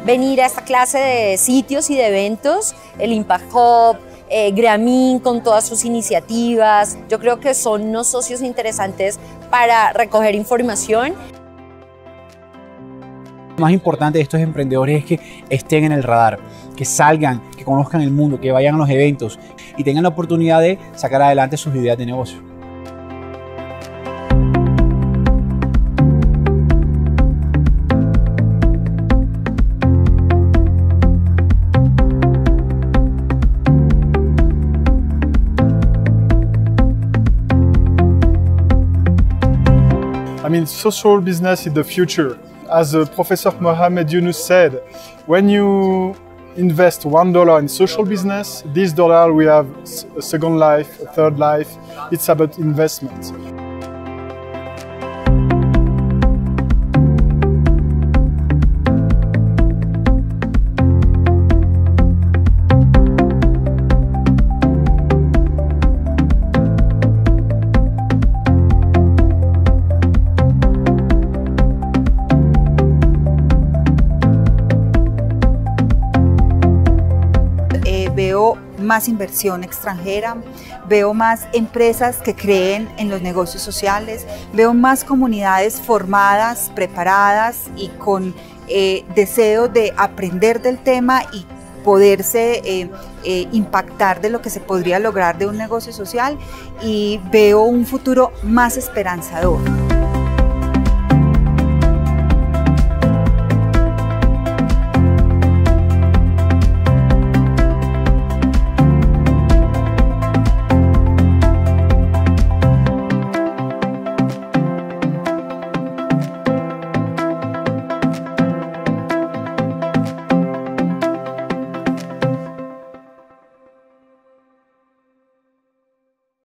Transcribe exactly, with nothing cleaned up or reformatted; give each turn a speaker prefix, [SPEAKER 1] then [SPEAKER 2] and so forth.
[SPEAKER 1] venir a esta clase de sitios y de eventos, el Impact Hub, eh, Grameen con todas sus iniciativas. Yo creo que son unos socios interesantes para recoger información.
[SPEAKER 2] Lo más importante de estos emprendedores es que estén en el radar, que salgan, que conozcan el mundo, que vayan a los eventos y tengan la oportunidad de sacar adelante sus ideas de negocio.
[SPEAKER 3] I mean, social business is the future. As uh, Professor Mohamed Yunus said, when you invest one dollar in social business, this dollar will have a second life, a third life. It's about investment.
[SPEAKER 4] Veo más inversión extranjera, veo más empresas que creen en los negocios sociales, veo más comunidades formadas, preparadas y con eh, deseo de aprender del tema y poderse eh, eh, impactar de lo que se podría lograr de un negocio social, y veo un futuro más esperanzador.